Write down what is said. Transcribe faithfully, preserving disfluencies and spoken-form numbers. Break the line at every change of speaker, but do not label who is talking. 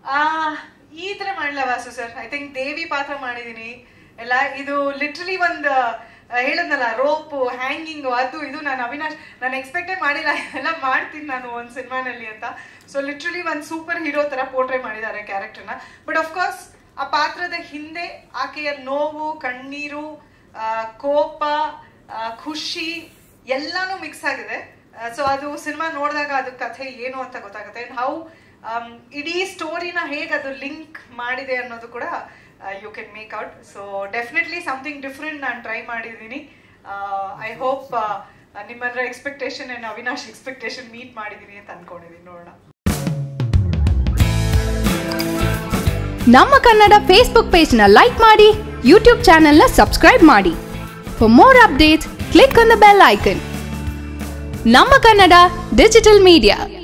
ಈ ತರ ಮಾಡಲ್ಲ Vasu sir. I think Devi ಪಾತ್ರ ಮಾಡಿದೀನಿ ಎಲ್ಲ. ಇದು ಲಿಟ್ರಲಿ ಒಂದು ಹೇಳದ್ನಲ್ಲ, ರೋಪು ಹ್ಯಾಂಗಿಂಗು ಅದು ಇದು ನಾನು ಅವಿನಾಶ್ ನಾನು ಎಕ್ಸ್ಪೆಕ್ಟೇ ಮಾಡಿಲ್ಲ ಎಲ್ಲ ಮಾಡ್ತೀನಿ ನಾನು ಒಂದು ಸಿನಿಮಾನಲ್ಲಿ ಅಂತ. ಸೊ ಲಿಟ್ರಲಿ ಒಂದು ಸೂಪರ್ ಹೀರೋ ತರ ಪೋರ್ಟ್ರೇ ಮಾಡಿದ್ದಾರೆ ಕ್ಯಾರೆಕ್ಟರ್ನ. ಬಟ್ ಆಫ್ಕೋರ್ಸ್ ಆ ಪಾತ್ರದ ಹಿಂದೆ ಆಕೆಯ ನೋವು, ಕಣ್ಣೀರು, ಕೋಪ, ಖುಷಿ ಎಲ್ಲಾನು ಮಿಕ್ಸ್ ಆಗಿದೆ. ಸೊ ಅದು ಸಿನಿಮಾ ನೋಡಿದಾಗ ಅದು ಕಥೆ ಏನು ಅಂತ ಗೊತ್ತಾಗುತ್ತೆ. ಹೌ ಇಡೀ ಸ್ಟೋರಿನ ಹೇಗೆ ಅದು ಲಿಂಕ್ ಮಾಡಿದೆ ಅನ್ನೋದು ಕೂಡ you can make out. So definitely something different ನಾನು ಟ್ರೈ ಮಾಡಿದ್ದೀನಿ. ಐ ಹೋಪ್ ನಿಮ್ಮಂದ್ರೆ expectation and Avinash expectation meet ಮಾಡಿದ್ದೀನಿ ಅಂತ ಅನ್ಕೊಂಡಿದ್ದೀನಿ. ನೋಡೋಣ.
ನಮ್ಮ ಕನ್ನಡ ಫೇಸ್ಬುಕ್ ಪೇಜ್ನ ಲೈಕ್ ಮಾಡಿ, ಯೂಟ್ಯೂಬ್ ಚಾನೆಲ್ನ ಸಬ್ಸ್ಕ್ರೈಬ್ ಮಾಡಿ. For more updates click on the bell icon. ನಮ್ಮ ಕನ್ನಡ ಡಿಜಿಟಲ್ ಮೀಡಿಯಾ.